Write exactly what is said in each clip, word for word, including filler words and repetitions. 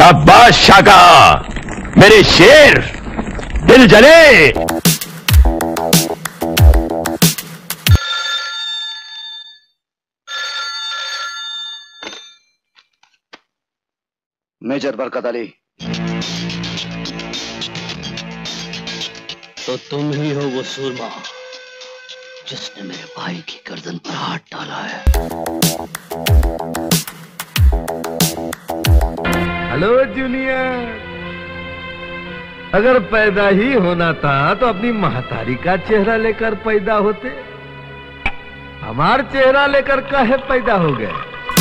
शाबाश शाका, मेरे शेर, दिल जले। मेजर बरकत अली। तो तुम ही हो वो सूरमा जिसने मेरे भाई की गर्दन पर हाथ डाला है। हेलो जूनियर, अगर पैदा ही होना था तो अपनी महतारी का चेहरा लेकर पैदा होते, हमार चेहरा लेकर काहे पैदा हो गए?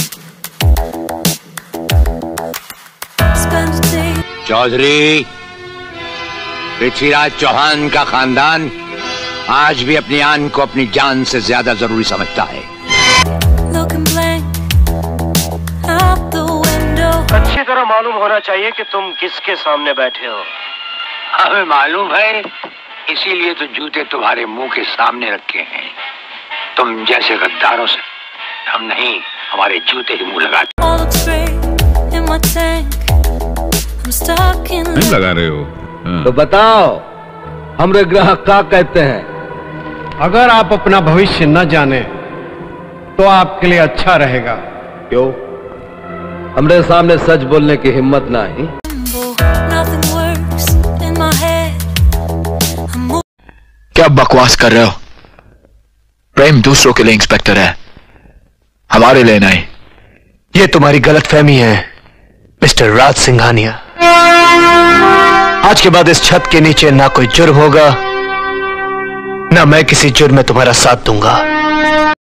चौधरी पृथ्वीराज चौहान का खानदान आज भी अपनी आन को अपनी जान से ज्यादा जरूरी समझता है। अच्छी तरह मालूम होना चाहिए कि तुम किसके सामने बैठे हो। हमें मालूम है, इसीलिए तो जूते तुम्हारे मुंह के सामने रखे हैं। तुम जैसे गद्दारों से हम नहीं, हमारे जूते ही मुंह लगाते। नहीं लगा रहे हो? हाँ। तो बताओ, हमरे ग्राहक क्या कहते हैं? अगर आप अपना भविष्य न जाने तो आपके लिए अच्छा रहेगा। क्यों? हमरे सामने सच बोलने की हिम्मत ना ही? क्या बकवास कर रहे हो? प्रेम दूसरों के लिए इंस्पेक्टर है, हमारे लिए नहीं। ये तुम्हारी गलतफहमी है मिस्टर राज सिंघानिया। आज के बाद इस छत के नीचे ना कोई जुर्म होगा, ना मैं किसी जुर्म में तुम्हारा साथ दूंगा।